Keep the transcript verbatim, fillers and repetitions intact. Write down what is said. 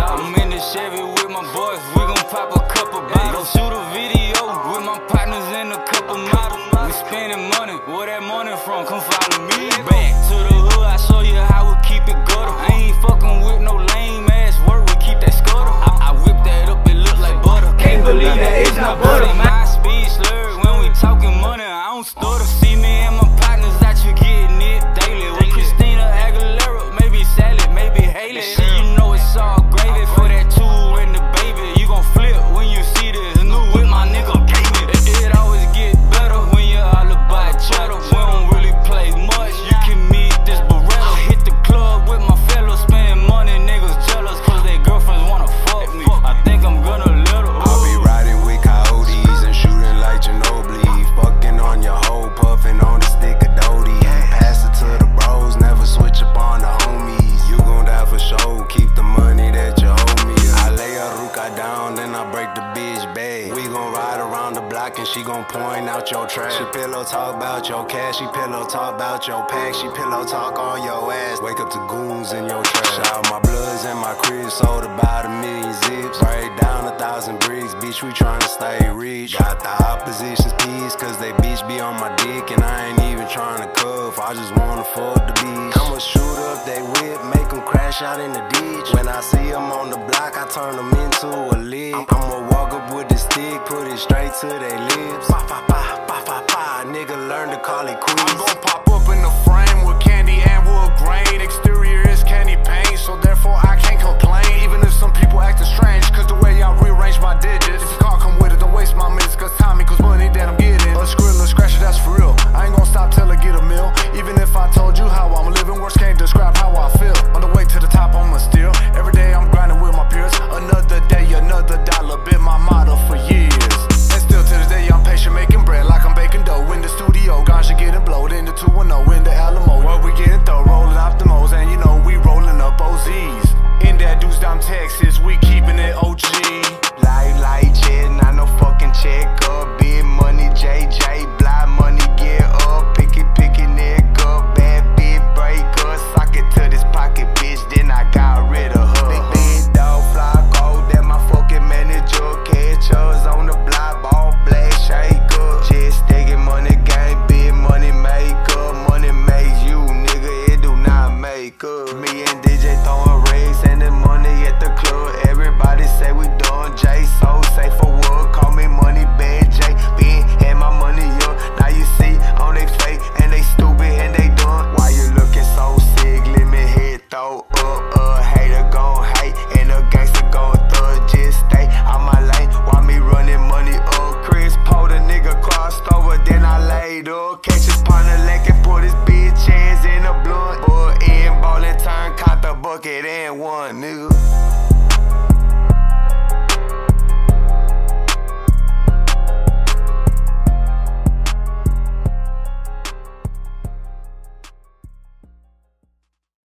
I'm in the Chevy with my boys, we gon' pop a couple bottles. Shoot a video with my partners and a couple models. We spending money, where that money from? Come follow me. Back to the hood, I show you how we keep it gutter. I ain't fucking with no lame ass work, we keep that scuttle. I, I whip that up, it look like butter. Can't believe that it's not butter. My speed slurred when we talking money, I don't stutter. See me and my partners out, you getting it daily. With Christina Aguilera, maybe Sally, maybe Haley. Shit, you know it's all gravy for that two and the baby. You gon' flip when you see this new with my nigga gave me. It, it always get better when you're all about cheddar. We don't really play much, you can meet this Beretta. Hit the club with my fellas, spending money, niggas jealous, cause their girlfriends wanna fuck me. I think I'm gonna let her. I'll be riding with coyotes and shooting like Ginobili. Fucking on your hoe, puffing on the stick of Dodie. Pass it to the bros, never switch up on the homies. You gon' die for sure, keep the money that you owe me. I lay a ruka down, then I break the bitch bag. We gon' ride around the block and she gon' point out your trash. She pillow talk about your cash, she pillow talk about your pack. She pillow talk on your ass, wake up to goons in your trash. Shout my bloods and my crib, sold about a million zips. Break down a thousand bricks, bitch, we tryna stay rich. Got the opposition's peace, cause they bitch be on my dick. And I ain't even tryna cuff, I just wanna fuck the beach. I'ma shoot up they whip, make them crash out in the ditch. When I see them on the block, I turn them into a lick. I'ma walk up with the stick, put it straight to their lips. Pa pa pa, pa pa pa, nigga learn to call it quits. I'm gon' pop up in the frame with candy and wood grain. Exterior is candy paint, so therefore I can't complain. Even if some people acting strange, cause the way I rearrange my digits. If the car come with it, don't waste my minutes, cause time equals money that I'm getting. A skrill, a scratcher, that's for real. I ain't gon' stop till I get a meal. Even if I told you how I'm living, words can't describe how I feel. On the way to the top, I'ma steal. Every day I'm grinding with my peers. Another day, another dollar, been my motto for years. And still to this day, I'm patient, making bread like I'm baking dough. In the studio, ganja getting blowed in the two one oh, in the Alamo. What we getting through, rolling off the moles, and you know we rolling up O Zs. In that dude's down Texas, we keeping it O G. Light, light, jet, not no fucking check up. Big money, J J, blind money, get up. Pick it, pick it, nigga. Bad big break up. Sock it to this pocket, bitch, then I got rid of her. Big, big dog, fly gold, that my fucking manager. Catch us on the block, all black, shake up. Just taking money, game, big money, make up. Money makes you, nigga, it do not make up. Me and D J throwing raids, sending money at the club. Everybody say we done. Jayceo, say for what? Call me money bad J. Been had my money up. Now you see on they fake and they stupid and they done. Why you looking so sick? Let me hit throw up. A hater gon' hate and a gangster gon' thug. Just stay on my lane. Why me running money up? Chris Paul, the nigga crossed over, then I laid up. Catch his partner.